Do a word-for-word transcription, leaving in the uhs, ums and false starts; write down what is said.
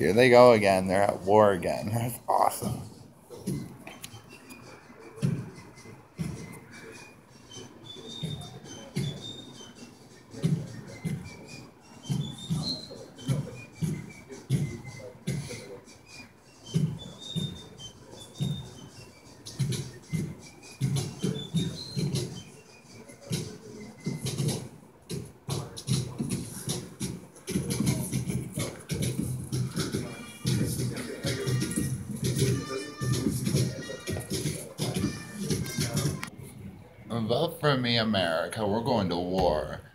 Here they go again. They're at war again. That's awesome. Vote for me, America. We're going to war.